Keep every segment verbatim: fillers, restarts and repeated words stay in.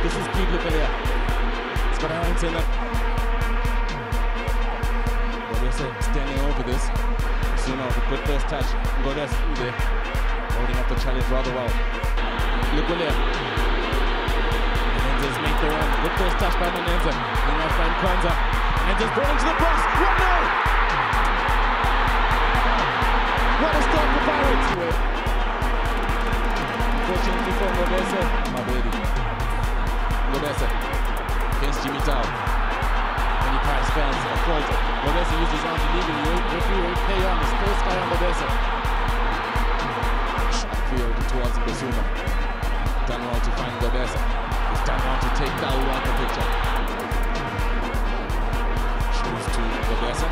This is Steve Leclerc. It's got hands in it. Godessa standing over this. Soon off a good first touch. Godessa there. Holding up the challenge rather well. Leclerc. Menendez make the run. Good first touch by Menendez. And now find Kwanzaa. Menendez brought into the box. one nil! What a start for Pirates! Unfortunately for Godessa. My baby. Godessa against Jimmy Tao. Many Pirates fans are faulted. Godessa used his arms illegally. Referee will pay on his first guy on Godessa. Shot field towards Basuma. Done well to find Godessa. He's done well to take Dawu out the picture. Shows to Godessa.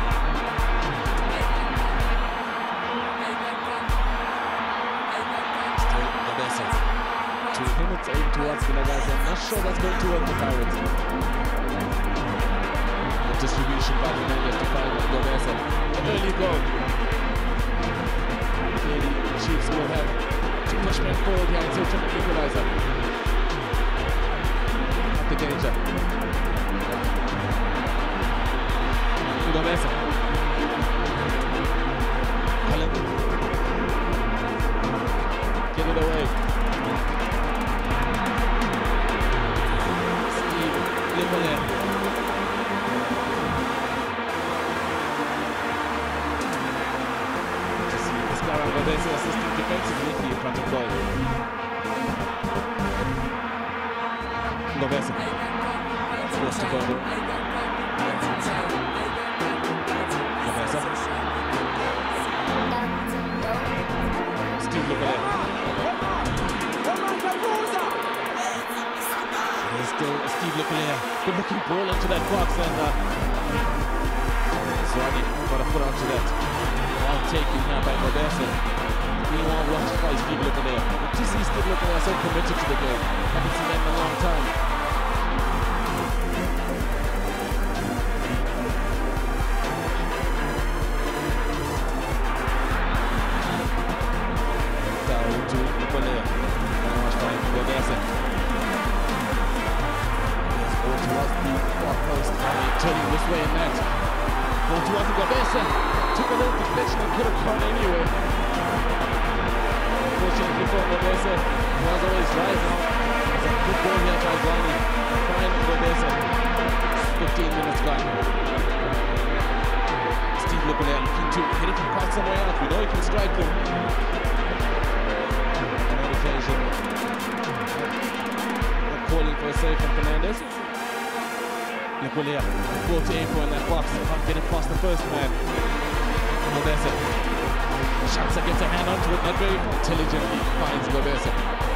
Still Godessa. To him it's aimed towards the guys. I'm not sure that's going to work the Pirates. The distribution by Menendez to find Godessa. An early goal. Clearly the Chiefs will have to push men forward here in search of an equalizer. At the danger. Godessa. Cullen. Get it away. Steve Leclerc. To see Pascal Godessa assisting defensively in front of goal. Godessa. Forced to go. Godessa. Steve Leclerc. There's still Steve Leclerc. Good looking ball into that box, and uh, Zwane got a foot onto that. Well taken here by Godessa. Being well watched by Steve Leclerc. But to see Steve Leclerc so committed to the game. Haven't seen that in a long time. Dawu to Leclerc. Watched by Godessa. Ball towards the far post. Turning this way and that. Ball towards Godessa. Took a little deflection and could have gone anyway. Unfortunately for Godessa, he was always rising. It's a good goal here by Zwane. Fine Godessa. fifteen minutes gone. Steve Leclerc looking to hit it from quite somewhere out. We know he can strike them. On that occasion, not calling for a save from Fernandez. Leclerc, ball to aim for in that box. Can't get it past the first man. Godessa. Shamsa gets a hand onto it, not very intelligently finds Godessa.